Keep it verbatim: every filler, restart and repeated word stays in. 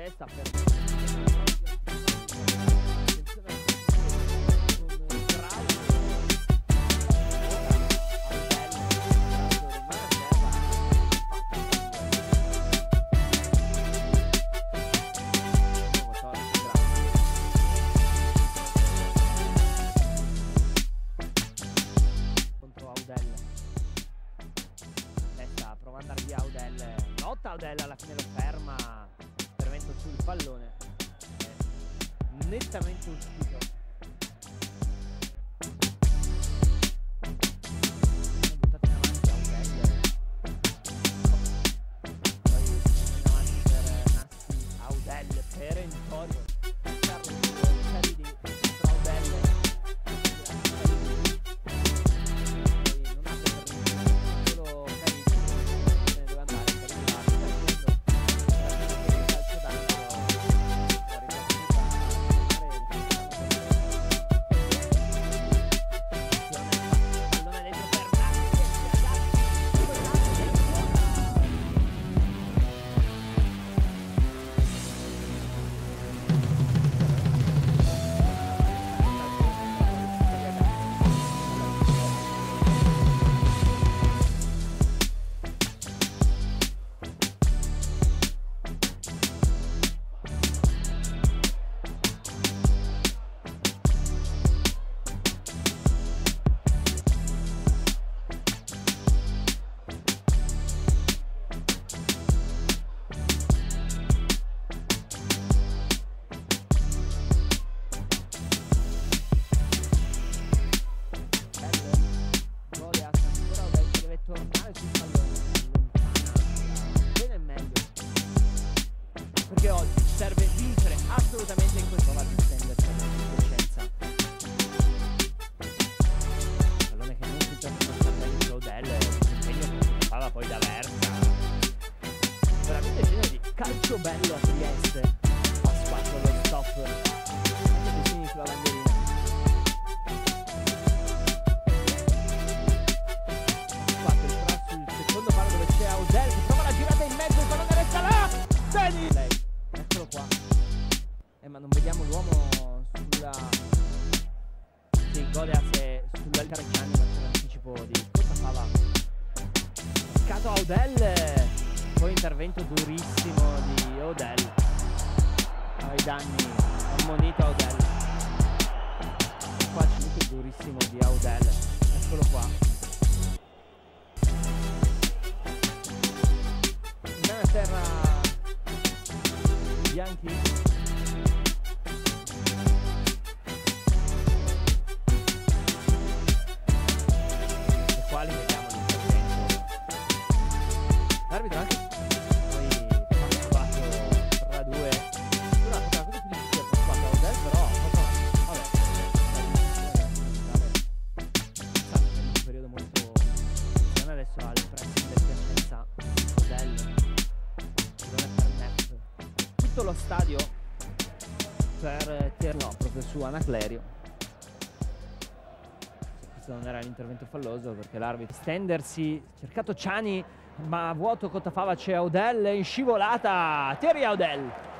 testa per prova ad andare via Audel, lotta Audel, alla fine lo ferma, intervento sul pallone, è nettamente uscito. Buttato in avanti Audel, poi in avanti per Nassi, Audel, perentorio, Caridi contro Audel. Perché oggi serve vincere assolutamente in questo va di stendersi in coscienza. Pallone che non si prende con Sardelli su Audel, l'impegno che palla poi da Versa. Veramente genere di calcio bello a Trieste. Pasquato allo stop. Anche Pessini sulla bandierina. Pasquato il cross sul secondo palo dove c'è Audel che trova la girata in mezzo, il pallone resta là! Dani! Lei. Eccolo qua. Eh ma non vediamo l'uomo sulla... Sì, Goliath è sulla Carecciani, ma c'è l'anticipo di Cottafava. Scato Audel. Poi intervento durissimo di Audel. Ai danni. Ammonito Audel. Qua c'è il durissimo di Audel. Eccolo qua. Non a terra... bianchi e quali vediamo l'intervento l'arbitro anche poi Pasquato tra due una cosa più difficile Pasquato Audel però vabbè sta in un periodo molto adesso ha il pressing del Piacenza Audel tutto lo stadio per no, proprio su Anaclerio. Questo non era l'intervento falloso perché l'arbitro stendersi, cercato Ciani, ma a vuoto Cottafava c'è Audel in scivolata, Thierry Audel.